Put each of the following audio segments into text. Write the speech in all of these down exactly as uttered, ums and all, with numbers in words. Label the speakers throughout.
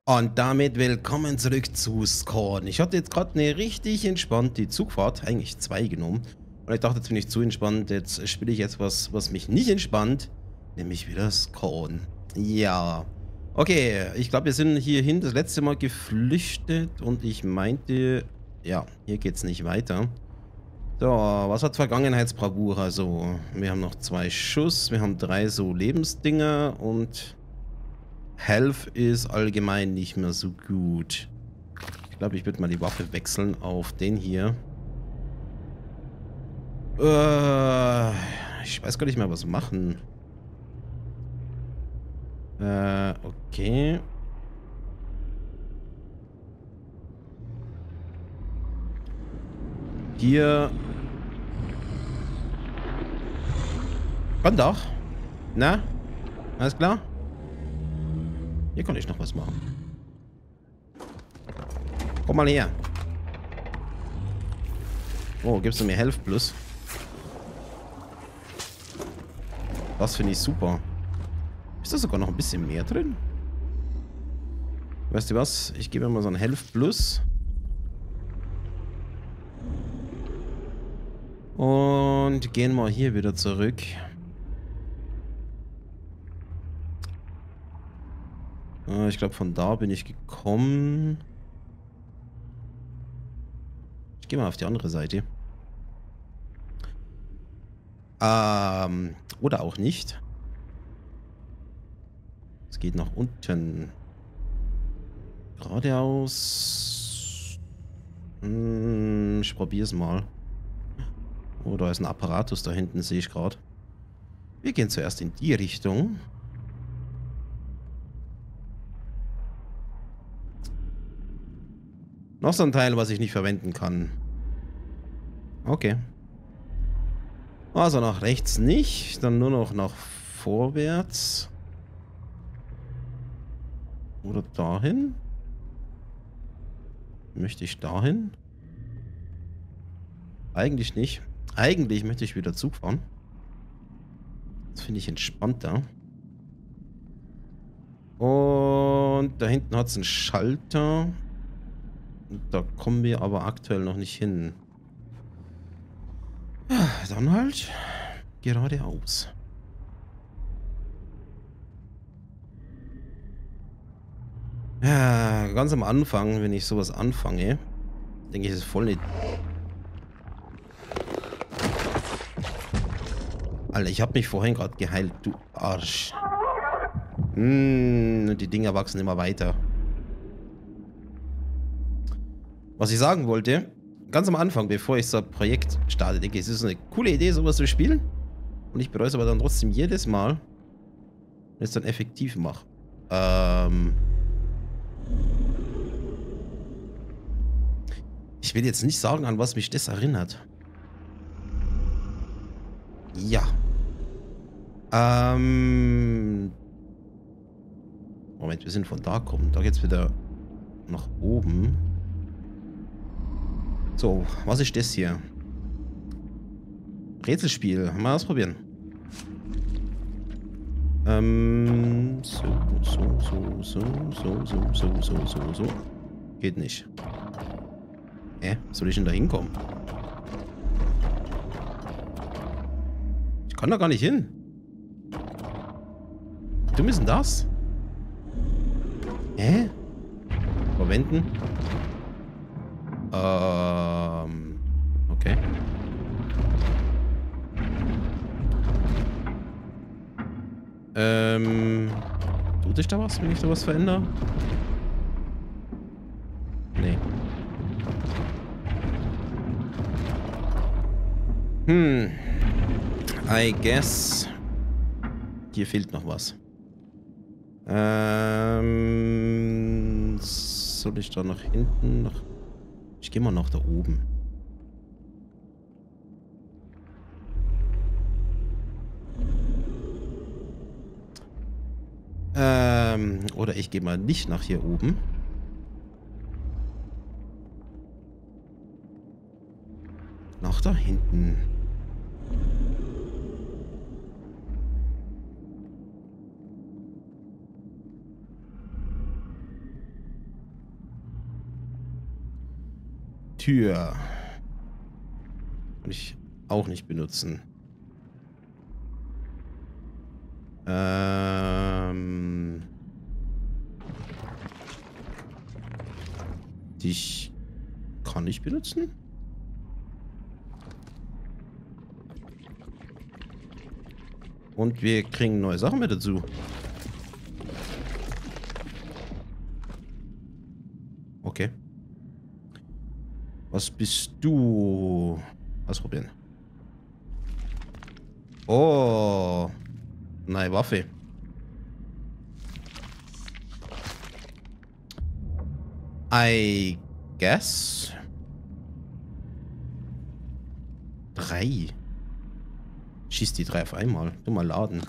Speaker 1: Und damit willkommen zurück zu Scorn. Ich hatte jetzt gerade eine richtig entspannte Zugfahrt, eigentlich zwei genommen. Und ich dachte, jetzt bin ich zu entspannt, jetzt spiele ich jetzt was, was mich nicht entspannt, nämlich wieder Scorn. Ja. Okay, ich glaube, wir sind hierhin das letzte Mal geflüchtet und ich meinte, ja, hier geht's nicht weiter. So, was hat Vergangenheitsbravour? Also, wir haben noch zwei Schuss, wir haben drei so Lebensdinger und Health ist allgemein nicht mehr so gut. Ich glaube, ich würde mal die Waffe wechseln auf den hier. Äh, ich weiß gar nicht mehr, was machen. Äh, okay. Hier. Kann doch. Na? Alles klar? Hier kann ich noch was machen. Komm mal her. Oh, gibst du mir Health Plus? Das finde ich super. Ist da sogar noch ein bisschen mehr drin? Weißt du was? Ich gebe mir mal so ein Health Plus. Und gehen mal hier wieder zurück. Äh, ich glaube, von da bin ich gekommen. Ich gehe mal auf die andere Seite. Ähm, oder auch nicht. Es geht nach unten. Geradeaus. Hm, ich probiere es mal. Oh, da ist ein Apparatus da hinten, sehe ich gerade. Wir gehen zuerst in die Richtung. Noch so ein Teil, was ich nicht verwenden kann. Okay. Also nach rechts nicht, dann nur noch nach vorwärts. Oder dahin? Möchte ich dahin? Eigentlich nicht. Eigentlich möchte ich wieder Zug fahren. Das finde ich entspannter. Und da hinten hat es einen Schalter. Da kommen wir aber aktuell noch nicht hin. Ja, dann halt geradeaus. Ja, ganz am Anfang, wenn ich sowas anfange, denke ich, es ist voll nicht. Alter, ich habe mich vorhin gerade geheilt, du Arsch. Hm, die Dinger wachsen immer weiter. Was ich sagen wollte, ganz am Anfang, bevor ich so ein Projekt starte, denke ich, es ist eine coole Idee, sowas zu spielen. Und ich bereue es aber dann trotzdem jedes Mal, wenn ich es dann effektiv mache. Ähm. Ich will jetzt nicht sagen, an was mich das erinnert. Ja. Ähm. Moment, wir sind von da gekommen. Da geht's wieder nach oben. So, was ist das hier? Rätselspiel. Mal ausprobieren. Ähm. So, so, so, so, so, so, so, so, so, so. Geht nicht. Hä? Soll ich denn da hinkommen? Ich kann da gar nicht hin. Wie dumm ist denn das? Hä? Verwenden? Ähm. Okay. Ähm. Tut sich da was, wenn ich da was verändere? Nee. Hm. I guess. Hier fehlt noch was. Ähm. Soll ich da nach hinten? Nach ich gehe mal nach da oben. Ähm. Oder ich gehe mal nicht nach hier oben. Nach da hinten. Tür. Kann ich auch nicht benutzen. Ähm... Dich kann ich benutzen? Und wir kriegen neue Sachen mit dazu. Okay. Was bist du? Ausprobieren. Oh. Neue Waffe. I guess. Drei. Schießt die drei auf einmal. Du mal laden.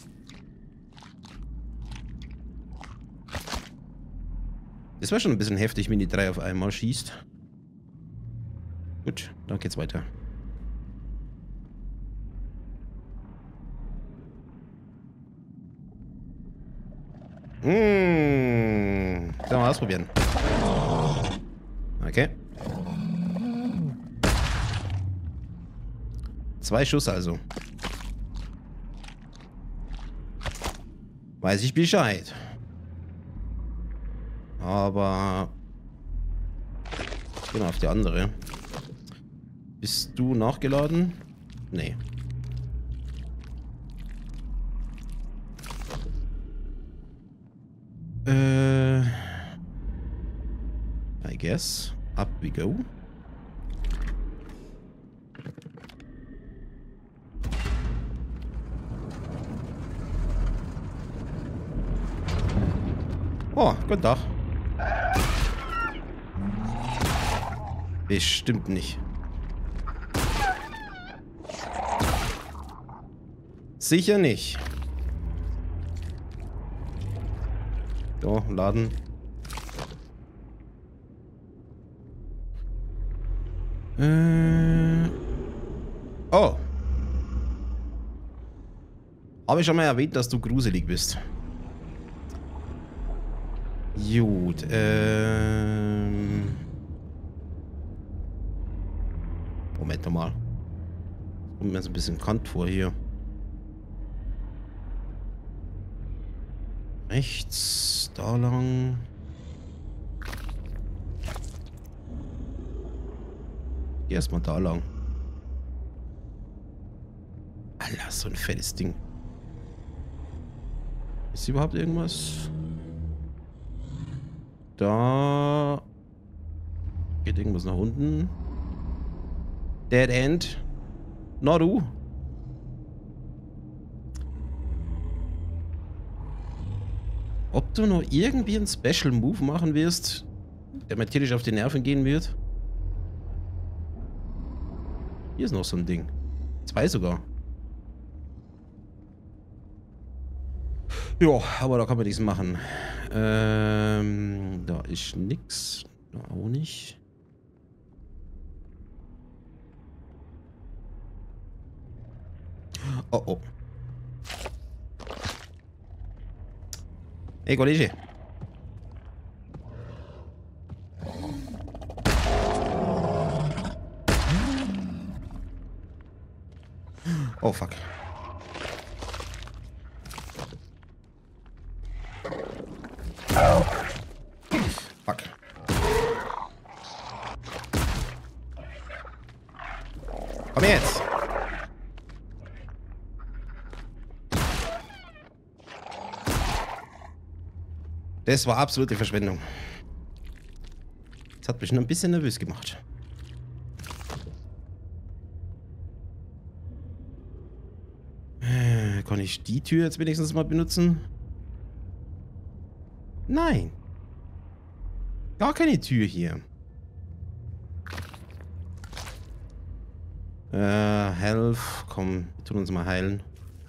Speaker 1: Das war schon ein bisschen heftig, wenn die drei auf einmal schießt. Gut, dann geht's weiter. Mmh. Sollen wir mal ausprobieren. Okay. Zwei Schuss also. Weiß ich Bescheid. Aber ich gehe mal auf die andere. Bist du nachgeladen? Nee. Äh. I guess. Up we go. Oh, guten Tag. Bestimmt nicht. Sicher nicht. So, laden. Äh. Oh. Habe ich schon mal erwähnt, dass du gruselig bist. Gut, ähm... Moment mal. Kommt mir so ein bisschen bekannt vor hier. Rechts, da lang. Geh erstmal da lang. Alter, so ein fettes Ding. Ist hier überhaupt irgendwas? Da geht irgendwas nach unten. Dead End. Na du. Ob du noch irgendwie einen Special Move machen wirst, der mir tierisch auf die Nerven gehen wird? Hier ist noch so ein Ding. Zwei sogar. Ja, aber da kann man nichts machen. Ähm, da ist nix. Da auch nicht. Oh oh. Hey, Kollege. Oh fuck. Fuck. Komm jetzt. Das war absolute Verschwendung. Das hat mich nur ein bisschen nervös gemacht. Äh, kann ich die Tür jetzt wenigstens mal benutzen? Nein. Gar keine Tür hier. Äh, Health. Komm, wir tun uns mal heilen.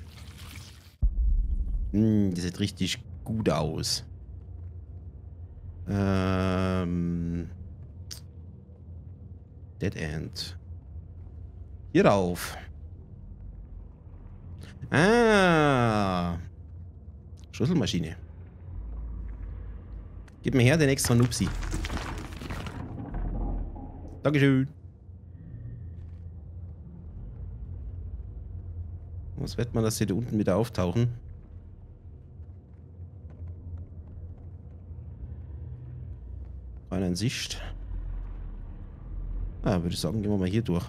Speaker 1: Hm, das sieht richtig gut aus. Ähm. Dead End. Hier rauf. Ah. Schlüsselmaschine. Gib mir her den extra Nupsi. Dankeschön. Was wird man, dass sie da unten wieder auftauchen? Keiner in Sicht. Ah, würde ich sagen, gehen wir mal hier durch.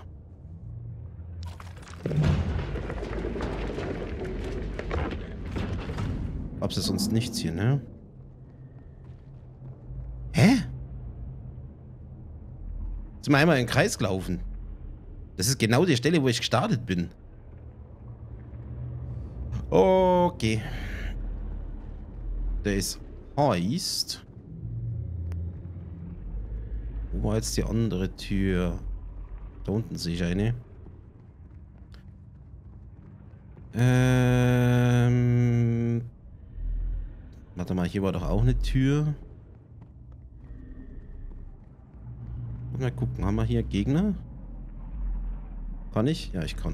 Speaker 1: Gab's ja sonst nichts hier, ne? Hä? Sind wir einmal im Kreis gelaufen? Das ist genau die Stelle, wo ich gestartet bin. Okay. Der ist heißt. Wo war jetzt die andere Tür? Da unten sehe ich eine. Ähm. Warte mal, hier war doch auch eine Tür. Mal gucken, haben wir hier Gegner? Kann ich? Ja, ich kann.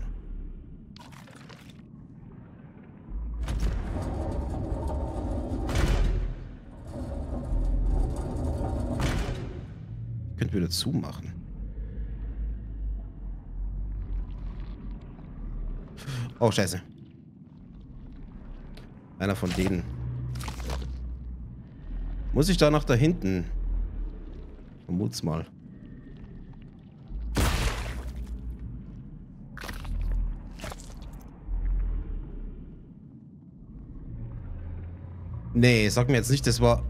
Speaker 1: Ich könnte wieder zumachen. Oh, scheiße. Einer von denen. Muss ich da nach da hinten? Vermut's mal. Nee, sag mir jetzt nicht, das war...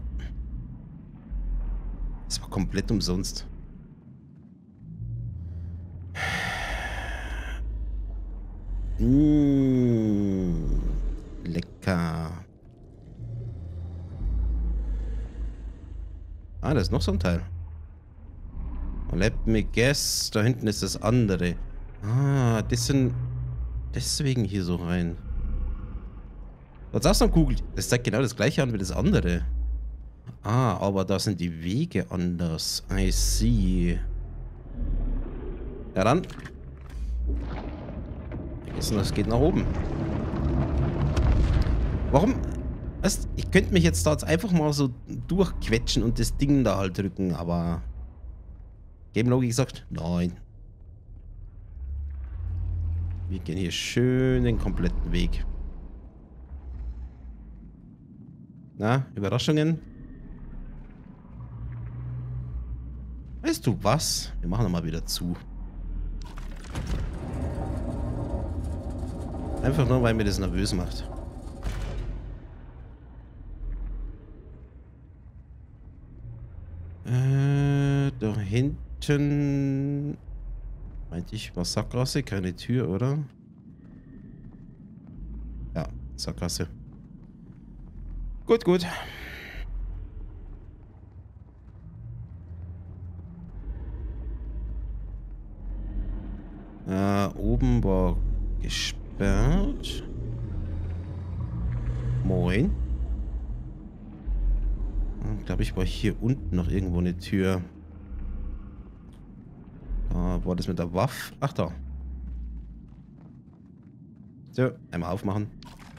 Speaker 1: Das war komplett umsonst. Mmh, lecker. Ah, da ist noch so ein Teil. Let me guess. Da hinten ist das andere. Ah, das sind... Deswegen hier so rein. Du hast auch so eine Kugel. Das zeigt genau das gleiche an wie das andere. Ah, aber da sind die Wege anders. I see. Ja dann. Vergessen, das geht nach oben. Warum? Weißt, ich könnte mich jetzt da jetzt einfach mal so durchquetschen und das Ding da halt drücken, aber... Game Logik sagt, nein. Wir gehen hier schön den kompletten Weg. Na, Überraschungen? Weißt du was? Wir machen mal wieder zu. Einfach nur, weil mir das nervös macht. Äh, da hinten... Meinte ich, war Sackgasse? Keine Tür, oder? Ja, Sackgasse. Gut, gut. Äh, oben war gesperrt. Moin. Ich glaube, ich war hier unten noch irgendwo eine Tür. Da war das mit der Waffe. Ach, da. So, einmal aufmachen.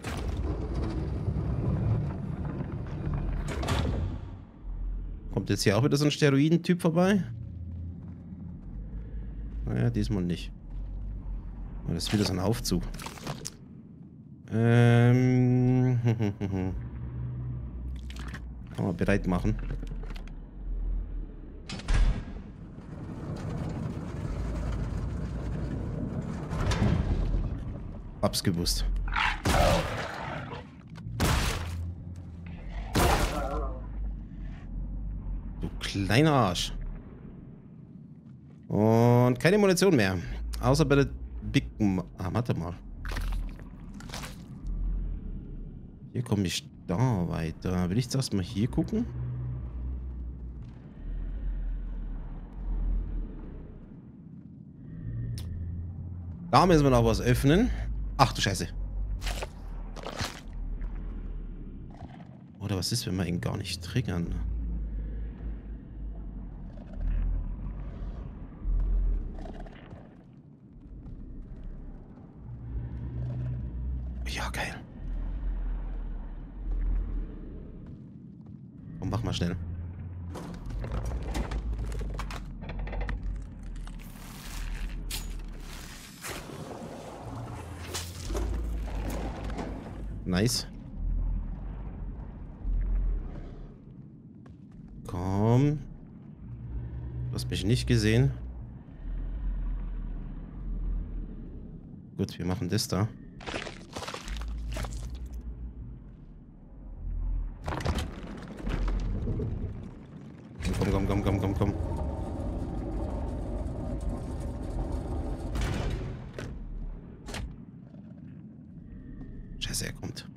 Speaker 1: Kommt jetzt hier auch wieder so ein Steroiden-Typ vorbei? Naja, diesmal nicht. Das ist wieder so ein Aufzug. Ähm. Kann man bereit machen. Hab's gewusst. Du kleiner Arsch. Und keine Munition mehr. Außer bei der Big... Ah, warte mal. Hier komme ich da weiter. Will ich zuerst mal hier gucken? Da müssen wir noch was öffnen. Ach du Scheiße. Oder was ist, wenn wir ihn gar nicht triggern? Ja, geil. Und mach mal schnell. Nice. Komm. Du hast mich nicht gesehen. Gut, wir machen das da. Komm, komm, komm, komm, komm, komm. Scheiße, er kommt.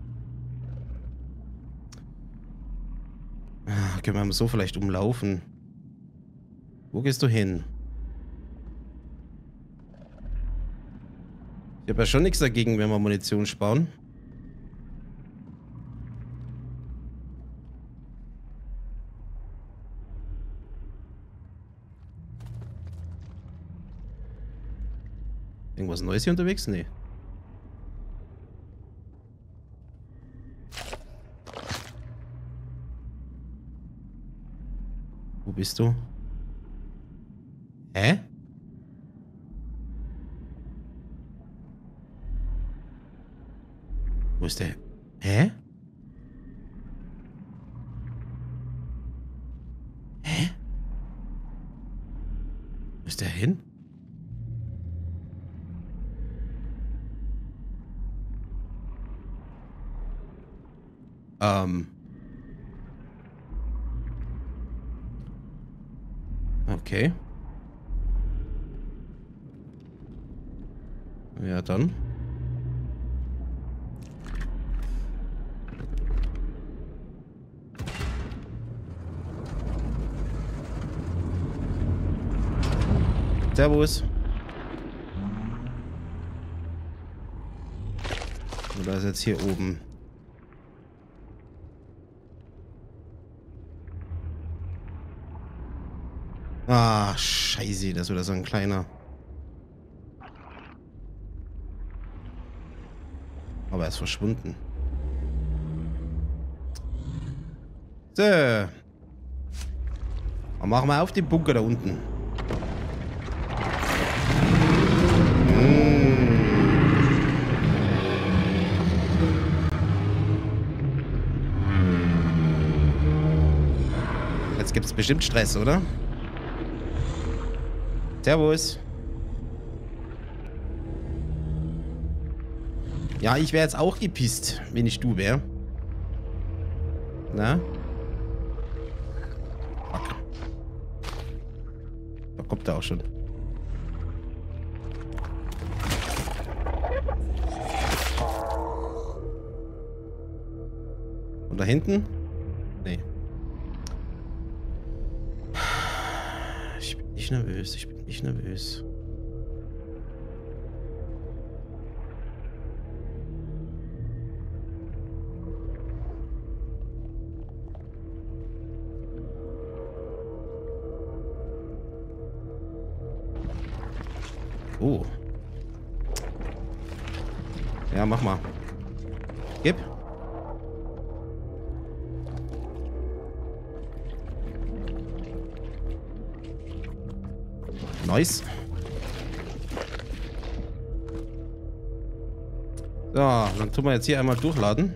Speaker 1: Ah, können wir so vielleicht umlaufen? Wo gehst du hin? Ich habe ja schon nichts dagegen, wenn wir Munition sparen. Irgendwas Neues hier unterwegs? Nee. Wo bist du? Hä? Wo ist der? Hä? Hä? Wo ist der hin? Ähm. Okay. Ja, dann. Servus. Oder ist jetzt hier oben? Ah, scheiße, das ist wieder so ein kleiner. Aber er ist verschwunden. So. Dann machen wir auf den Bunker da unten. Jetzt gibt es bestimmt Stress, oder? Servus. Ja, ich wäre jetzt auch gepisst, wenn ich du wäre. Na? Fuck. Da kommt er auch schon. Und da hinten? Nee. Ich bin nicht nervös, ich bin nicht nervös. Oh. Ja, mach mal. Gib. Nice. So, dann tun wir jetzt hier einmal durchladen.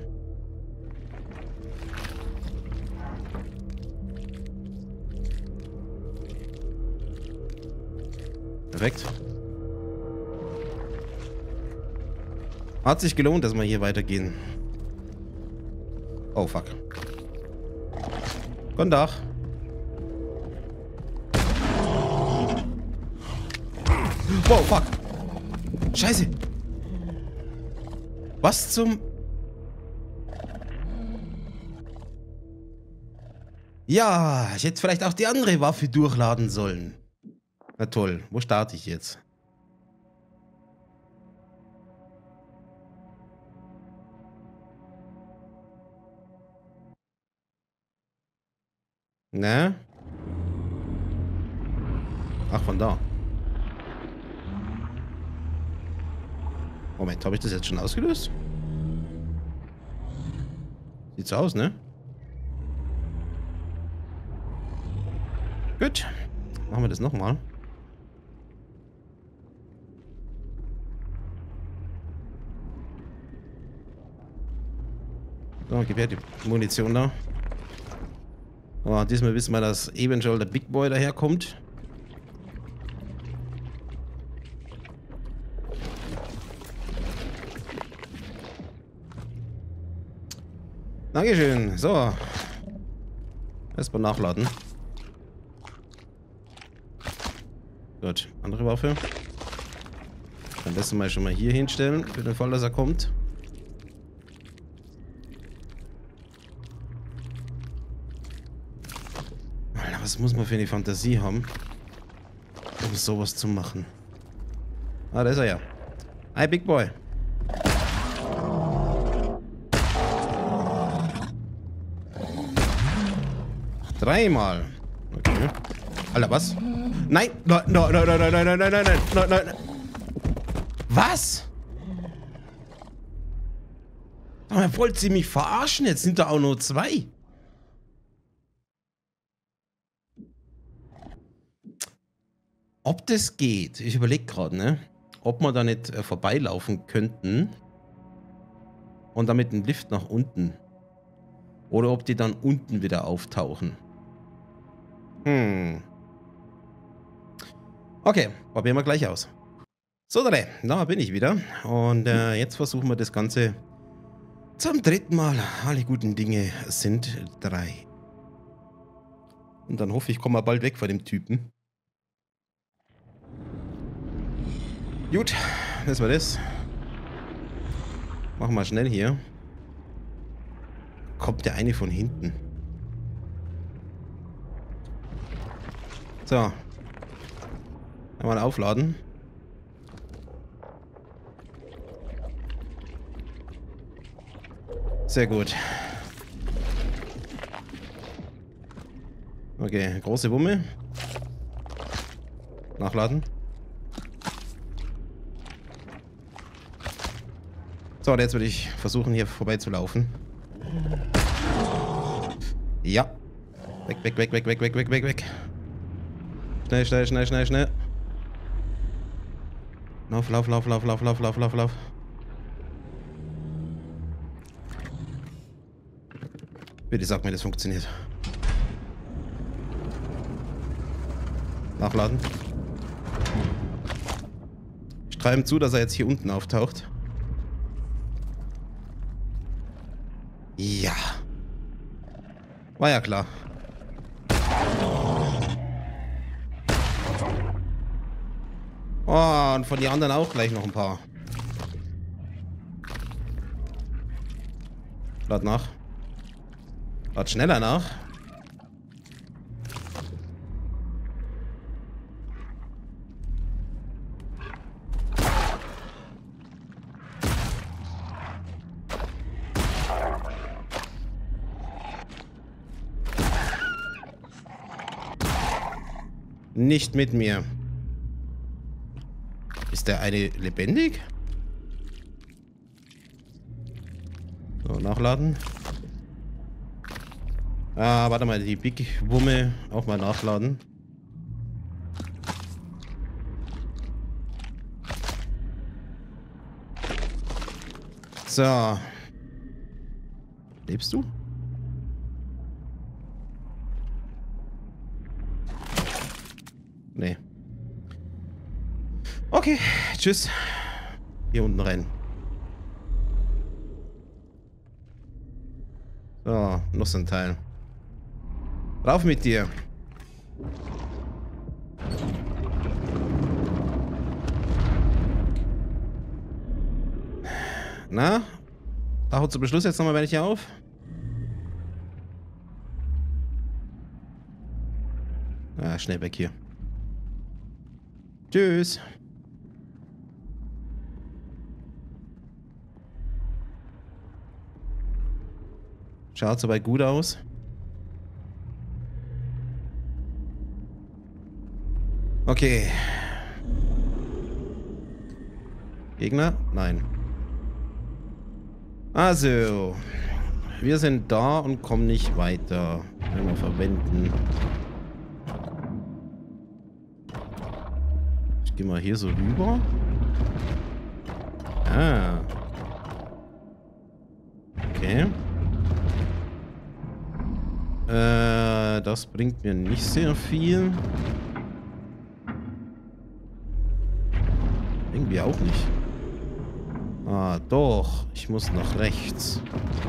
Speaker 1: Perfekt. Hat sich gelohnt, dass wir hier weitergehen. Oh, fuck. Guten Tag. Wow, fuck. Scheiße. Was zum... Ja, ich hätte vielleicht auch die andere Waffe durchladen sollen. Na toll. Wo starte ich jetzt? Ne? Ach, von da. Moment, habe ich das jetzt schon ausgelöst? Sieht so aus, ne? Gut. Machen wir das nochmal. So, gib her die Munition da. Oh, diesmal wissen wir, dass eventuell der Big Boy daherkommt. Dankeschön. So. Erstmal nachladen. Gut, andere Waffe. Am besten mal schon mal hier hinstellen, für den Fall, dass er kommt. Alter, was muss man für eine Fantasie haben, um sowas zu machen? Ah, da ist er ja. Hi, Big Boy. Dreimal. Okay. Alter, was? Nein! Nein, nein, nein, nein, nein, nein, nein, nein, nein, nein, nein. Was? Aber wollt sie mich verarschen? Jetzt sind da auch nur zwei. Ob das geht? Ich überlege gerade, ne? Ob wir da nicht äh, vorbeilaufen könnten. Und dann mit dem Lift nach unten. Oder ob die dann unten wieder auftauchen. Hm. Okay, probieren wir gleich aus. So, da bin ich wieder. Und äh, jetzt versuchen wir das Ganze zum dritten Mal. Alle guten Dinge sind drei. Und dann hoffe ich, komme mal bald weg von dem Typen. Gut, das war das. Machen wir schnell hier. Kommt der eine von hinten. So. Einmal aufladen. Sehr gut. Okay, große Wumme. Nachladen. So, und jetzt würde ich versuchen, hier vorbeizulaufen. Ja. Weg, weg, weg, weg, weg, weg, weg, weg, weg. Schnell, schnell, schnell, schnell, schnell. Lauf, lauf, lauf, lauf, lauf, lauf, lauf, lauf, lauf. Bitte sag mir, das funktioniert. Nachladen. Ich treibe ihm zu, dass er jetzt hier unten auftaucht. Ja. War ja klar. Oh, und von den anderen auch gleich noch ein paar. Lad nach. Lad schneller nach. Nicht mit mir. Ist der eine lebendig? So, nachladen. Ah, warte mal, die Big Wumme auch mal nachladen. So. Lebst du? Nee. Okay, tschüss. Hier unten rein. So, noch so ein Teil. Rauf mit dir. Na? Tauche zum Beschluss jetzt nochmal welche auf? Ah, schnell weg hier. Tschüss. Schaut soweit gut aus. Okay. Gegner? Nein. Also. Wir sind da und kommen nicht weiter. Können wir verwenden. Ich gehe mal hier so rüber. Ah. Okay. das bringt mir nicht sehr viel. Irgendwie auch nicht. Ah, doch. Ich muss nach rechts.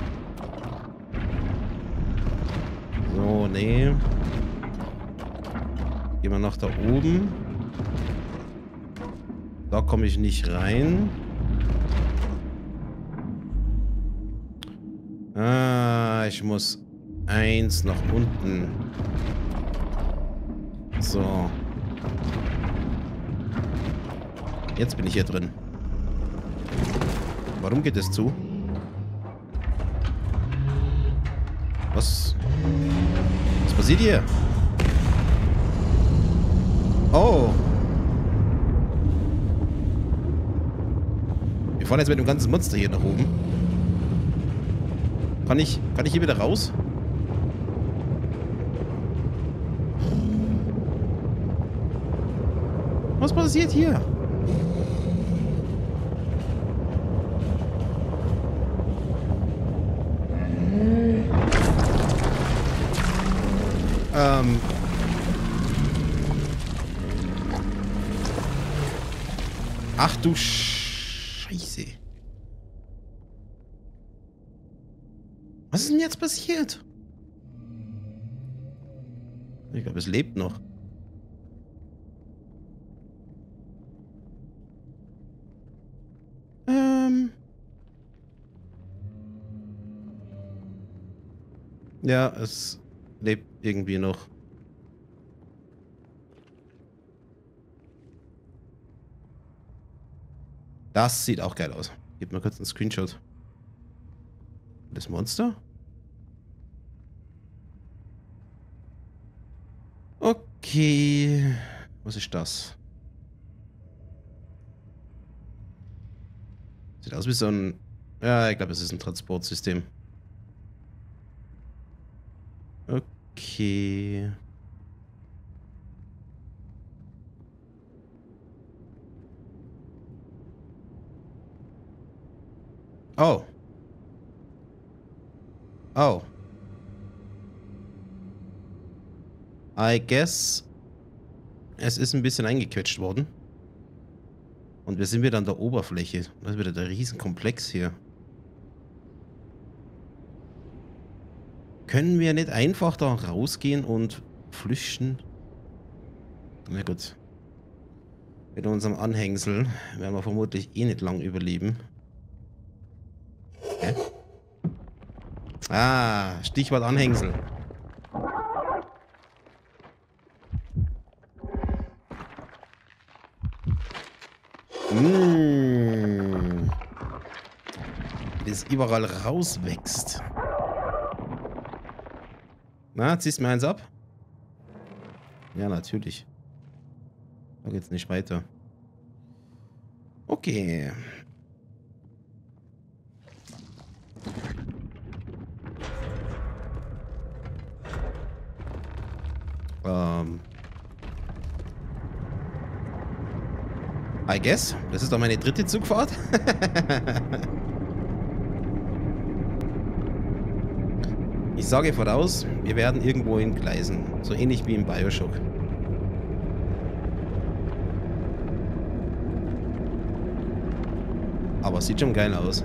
Speaker 1: So, nee. Gehen wir nach da oben. Da komme ich nicht rein. Ah, ich muss eins nach unten. So. Jetzt bin ich hier drin. Warum geht es zu? Was? Was passiert hier? Oh. Wir fahren jetzt mit dem ganzen Monster hier nach oben. Kann ich, kann ich hier wieder raus? Was passiert hier? Ähm. Ach du Scheiße. Was ist denn jetzt passiert? Ich glaube, es lebt noch. Ähm. Ja, es lebt irgendwie noch. Das sieht auch geil aus. Gib mal kurz einen Screenshot. Das Monster? Okay. Was ist das? Sieht aus wie so ein... Ja, ich glaube, es ist ein Transportsystem. Okay. Oh. Oh. I guess es ist ein bisschen eingequetscht worden. Und wir sind wieder an der Oberfläche. Das ist wieder der Riesenkomplex hier. Können wir nicht einfach da rausgehen und flüchten? Na gut. Mit unserem Anhängsel werden wir vermutlich eh nicht lang überleben. Hä? Ah, Stichwort Anhängsel. Mmh. Das überall rauswächst. Na, ziehst du mir eins ab? Ja, natürlich. Da geht's nicht weiter. Okay. Ähm. I guess. Das ist doch meine dritte Zugfahrt. Ich sage voraus, wir werden irgendwo in Gleisen. So ähnlich wie im Bioshock. Aber sieht schon geil aus.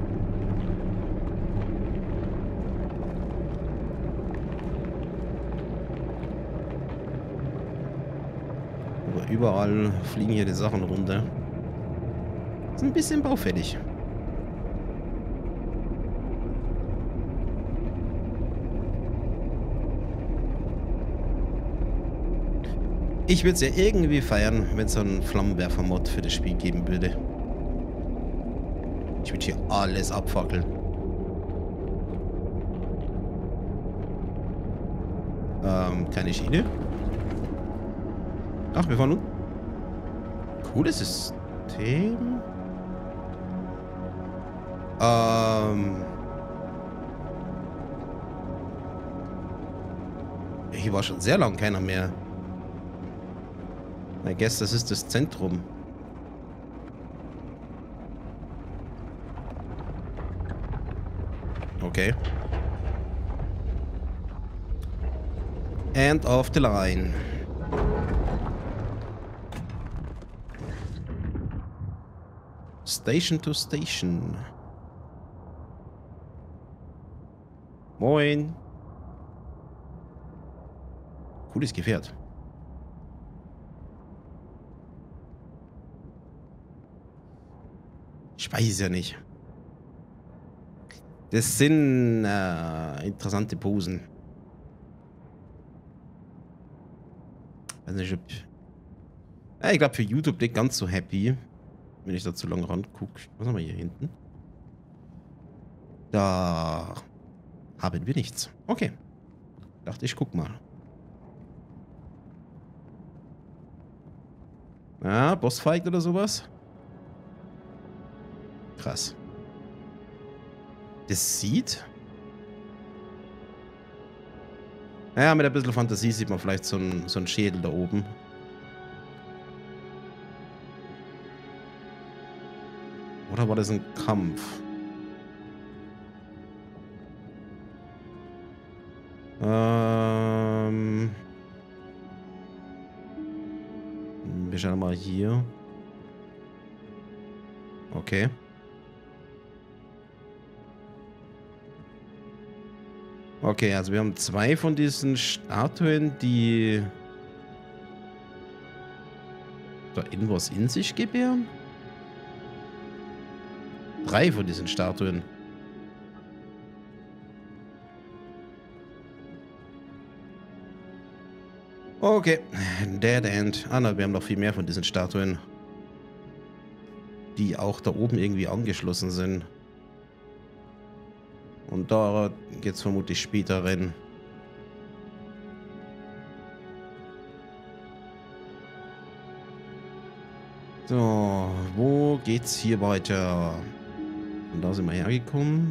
Speaker 1: Aber überall fliegen hier die Sachen runter. Ist ein bisschen baufällig. Ich würde es ja irgendwie feiern, wenn es so einen Flammenwerfer-Mod für das Spiel geben würde. Ich würde hier alles abfackeln. Ähm, keine Schiene. Ach, wir fahren nun. Cooles System. Ähm. Hier war schon sehr lang keiner mehr. I guess, das ist das Zentrum. Okay. End of the line. Station to Station. Moin. Cooles Gefährt. Ich weiß ja nicht. Das sind äh, interessante Posen. Weiß nicht, ob... Ja, ich glaube für YouTube nicht ganz so happy, wenn ich da zu lange rangucke. Was haben wir hier hinten? Da haben wir nichts. Okay. Dachte ich, guck mal. Ah, Bossfight oder sowas? Krass. Das sieht... Ja, mit ein bisschen Fantasie sieht man vielleicht so einen so einen Schädel da oben. Oder war das ein Kampf? Ähm... Wir schauen mal hier. Okay. Okay, also wir haben zwei von diesen Statuen, die da irgendwas in sich gebären. Drei von diesen Statuen. Okay, Dead End. Ah, na, wir haben noch viel mehr von diesen Statuen, die auch da oben irgendwie angeschlossen sind. Und da geht's vermutlich später rein. So, wo geht's hier weiter? Und da sind wir hergekommen.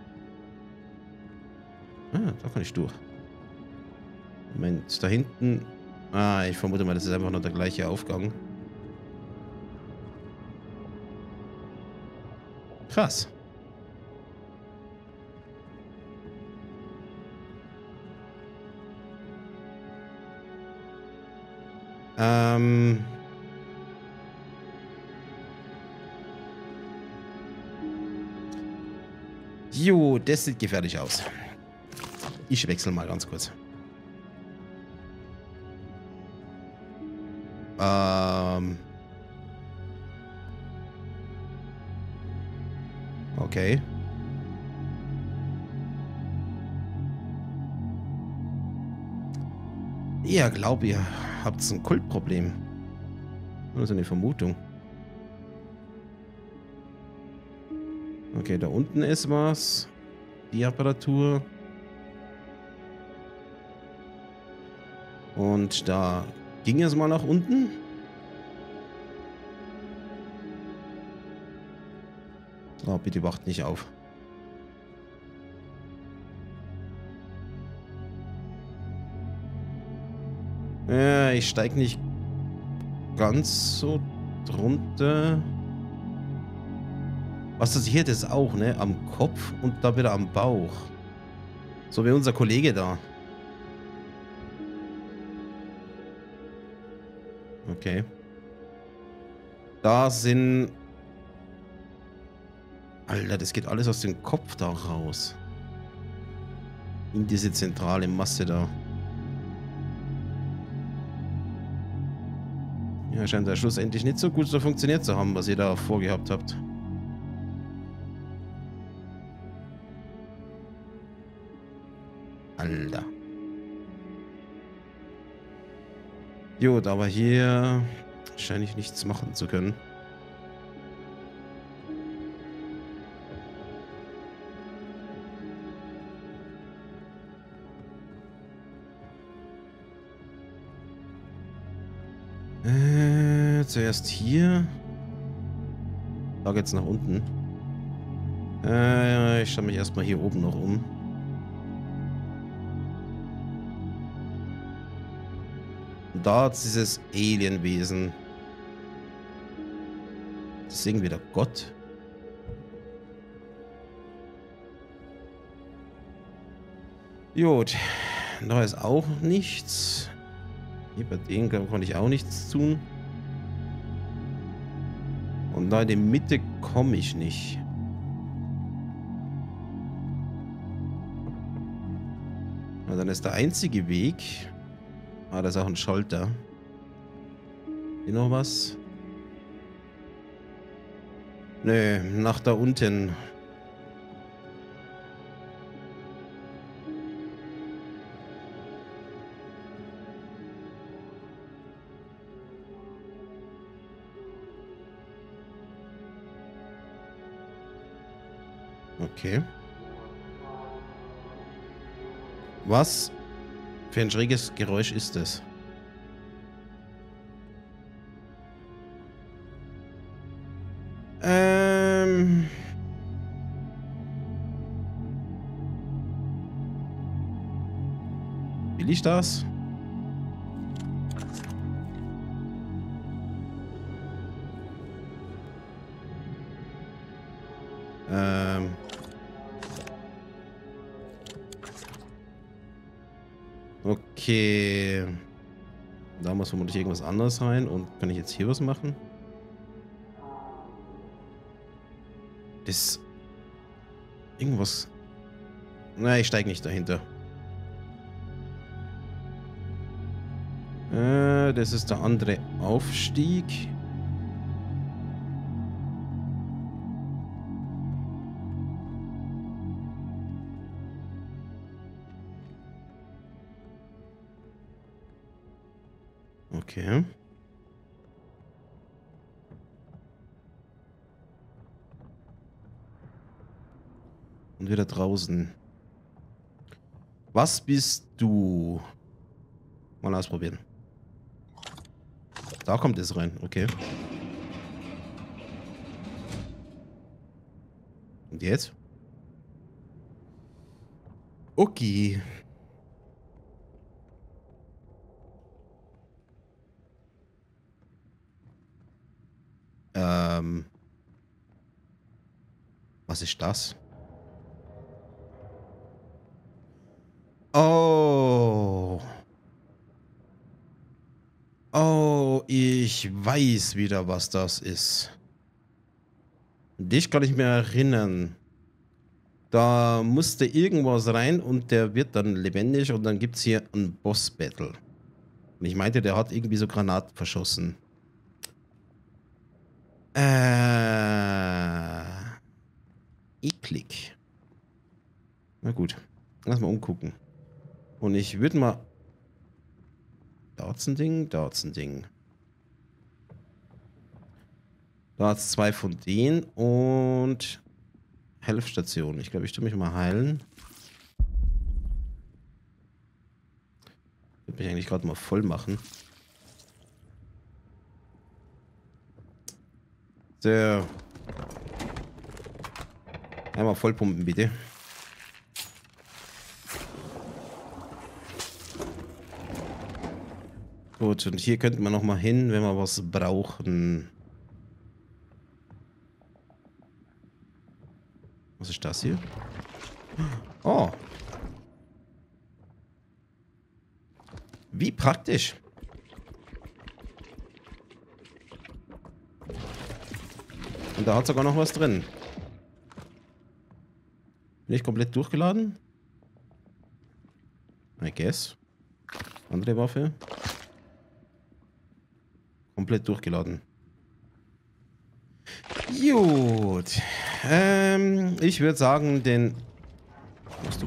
Speaker 1: Ah, da kann ich durch. Moment, da hinten... Ah, ich vermute mal, das ist einfach nur der gleiche Aufgang. Krass. Ähm... Jo, das sieht gefährlich aus. Ich wechsle mal ganz kurz. Ähm... Okay. Ja, glaub ihr habt ein Kultproblem. Das ist eine Vermutung. Okay, da unten ist was. Die Apparatur. Und da ging es mal nach unten. Oh, bitte wacht nicht auf. Ja, ich steig nicht ganz so drunter. Was das hier das auch, ne? Am Kopf und da wieder am Bauch. So wie unser Kollege da. Okay. Da sind... Alter, das geht alles aus dem Kopf da raus. In diese zentrale Masse da. Ja, scheint ja schlussendlich nicht so gut so funktioniert zu haben, was ihr da vorgehabt habt. Alter. Gut, aber hier scheine ich nichts machen zu können. Äh, zuerst hier. Da geht's nach unten. Äh, ich schaue mich erstmal hier oben noch um. Da hat dieses Alienwesen. Das ist irgendwie der Gott. Gut. Da ist auch nichts. Hier bei denen konnte ich auch nichts tun. Und da in die Mitte komme ich nicht. Na, dann ist der einzige Weg. Ah, da ist auch ein Schalter. Hier noch was? Nö, nach da unten. Okay. Was für ein schräges Geräusch ist das? Ähm. Will ich das? Ähm. Okay. Da muss vermutlich irgendwas anderes rein. Und kann ich jetzt hier was machen? Das... Irgendwas... Na, ich steige nicht dahinter. Äh, das ist der andere Aufstieg. Okay. Und wieder draußen. Was bist du? Mal ausprobieren. Da kommt es rein, okay. Und jetzt? Okay. Ähm. Was ist das? Oh. Oh, ich weiß wieder, was das ist. Dich kann ich mir erinnern. Da musste irgendwas rein und der wird dann lebendig und dann gibt es hier ein Boss-Battle. Und ich meinte, der hat irgendwie so Granaten verschossen. Äh. Eklig. Na gut. Lass mal umgucken. Und ich würde mal... Da hat's ein Ding, da hat's ein Ding. Da hat's zwei von denen und... Health-Station. Ich glaube, ich tue mich mal heilen. Ich würde mich eigentlich gerade mal voll machen. So. Einmal vollpumpen, bitte. Gut, und hier könnten wir noch mal hin, wenn wir was brauchen. Was ist das hier? Oh. Wie praktisch. Und da hat sogar noch was drin. Bin ich komplett durchgeladen? I guess. Andere Waffe. Komplett durchgeladen. Gut. Ähm, ich würde sagen, den... Was machst du?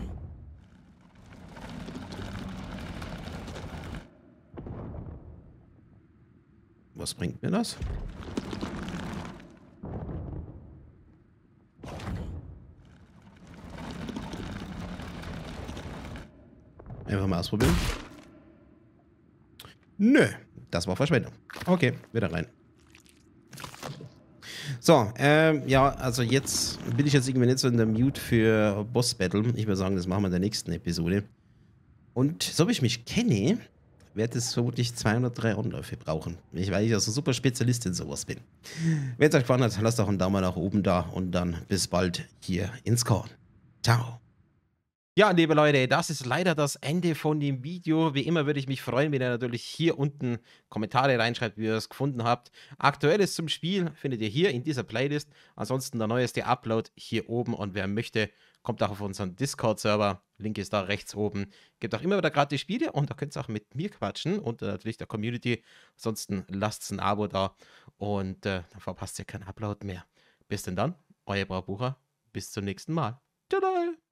Speaker 1: Was bringt mir das? Einfach mal ausprobieren. Nö, das war Verschwendung. Okay, wieder rein. So, ähm, ja, also jetzt bin ich jetzt irgendwie nicht so in der Mute für Boss Battle. Ich würde sagen, das machen wir in der nächsten Episode. Und so wie ich mich kenne, werde es vermutlich zweihundertdrei Anläufe brauchen. Ich, weil ich also super Spezialist in sowas bin. Wenn es euch gefallen hat, lasst doch einen Daumen nach oben da und dann bis bald hier ins Korn. Ciao. Ja, liebe Leute, das ist leider das Ende von dem Video. Wie immer würde ich mich freuen, wenn ihr natürlich hier unten Kommentare reinschreibt, wie ihr es gefunden habt. Aktuelles zum Spiel findet ihr hier in dieser Playlist. Ansonsten der neueste Upload hier oben und wer möchte, kommt auch auf unseren Discord-Server. Link ist da rechts oben. Gibt auch immer wieder gratis Spiele und da könnt ihr auch mit mir quatschen und äh, natürlich der Community. Ansonsten lasst ein Abo da und äh, dann verpasst ihr keinen Upload mehr. Bis denn dann, euer Braubucher. Bis zum nächsten Mal. Tada!